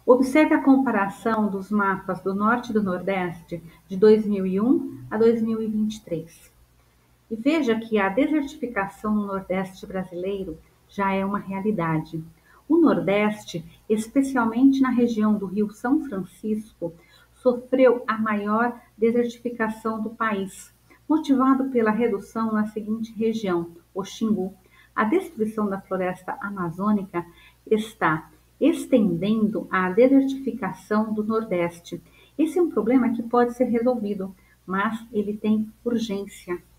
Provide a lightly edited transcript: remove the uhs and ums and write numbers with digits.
Observe a comparação dos mapas do Norte e do Nordeste de 2001 a 2023. E veja que a desertificação no Nordeste brasileiro já é uma realidade. O Nordeste, especialmente na região do Rio São Francisco, sofreu a maior desertificação do país, motivado pela redução na seguinte região, o Xingu. A destruição da floresta amazônica está estendendo a desertificação do Nordeste. Esse é um problema que pode ser resolvido, mas ele tem urgência.